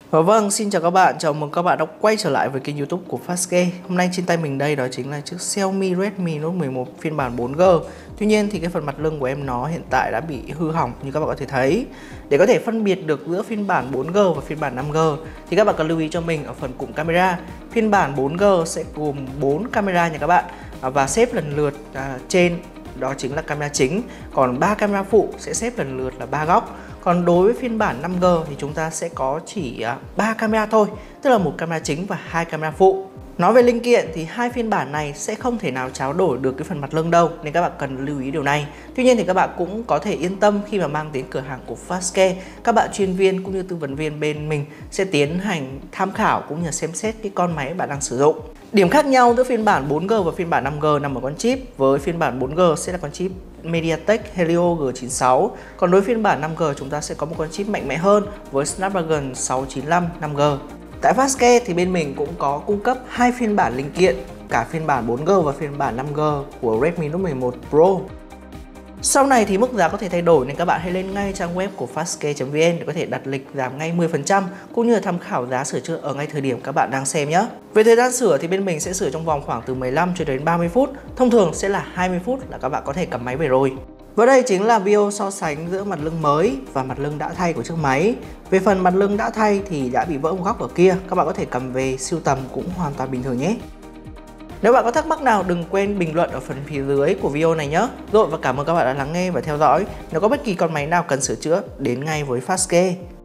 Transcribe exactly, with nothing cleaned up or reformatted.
Và vâng, xin chào các bạn, chào mừng các bạn đã quay trở lại với kênh YouTube của Fastge. Hôm nay trên tay mình đây đó chính là chiếc Xiaomi Redmi Note mười một phiên bản bốn G. Tuy nhiên thì cái phần mặt lưng của em nó hiện tại đã bị hư hỏng như các bạn có thể thấy. Để có thể phân biệt được giữa phiên bản bốn G và phiên bản năm G thì các bạn cần lưu ý cho mình ở phần cụm camera. Phiên bản bốn G sẽ gồm bốn camera nha các bạn, và xếp lần lượt à, trên đó chính là camera chính, còn ba camera phụ sẽ xếp lần lượt là ba góc. Còn đối với phiên bản năm G thì chúng ta sẽ có chỉ ba camera thôi, tức là một camera chính và hai camera phụ. Nói về linh kiện thì hai phiên bản này sẽ không thể nào tráo đổi được cái phần mặt lưng đâu, nên các bạn cần lưu ý điều này. Tuy nhiên thì các bạn cũng có thể yên tâm khi mà mang đến cửa hàng của Fastge, các bạn chuyên viên cũng như tư vấn viên bên mình sẽ tiến hành tham khảo cũng như xem xét cái con máy bạn đang sử dụng. Điểm khác nhau giữa phiên bản bốn G và phiên bản năm G nằm ở con chip. Với phiên bản bốn G sẽ là con chip MediaTek Helio G chín sáu, còn đối với phiên bản năm G chúng ta sẽ có một con chip mạnh mẽ hơn với Snapdragon sáu chín lăm năm G. Tại Fastge thì bên mình cũng có cung cấp hai phiên bản linh kiện, cả phiên bản bốn G và phiên bản năm G của Redmi Note mười một Pro. Sau này thì mức giá có thể thay đổi nên các bạn hãy lên ngay trang web của fastge chấm vn để có thể đặt lịch giảm ngay mười phần trăm cũng như là tham khảo giá sửa chữa ở ngay thời điểm các bạn đang xem nhé. Về thời gian sửa thì bên mình sẽ sửa trong vòng khoảng từ mười lăm cho đến ba mươi phút, thông thường sẽ là hai mươi phút là các bạn có thể cầm máy về rồi. Và đây chính là video so sánh giữa mặt lưng mới và mặt lưng đã thay của chiếc máy. Về phần mặt lưng đã thay thì đã bị vỡ một góc ở kia, các bạn có thể cầm về sưu tầm cũng hoàn toàn bình thường nhé. Nếu bạn có thắc mắc nào đừng quên bình luận ở phần phía dưới của video này nhé. Rồi, và cảm ơn các bạn đã lắng nghe và theo dõi. Nếu có bất kỳ con máy nào cần sửa chữa, đến ngay với Fastge.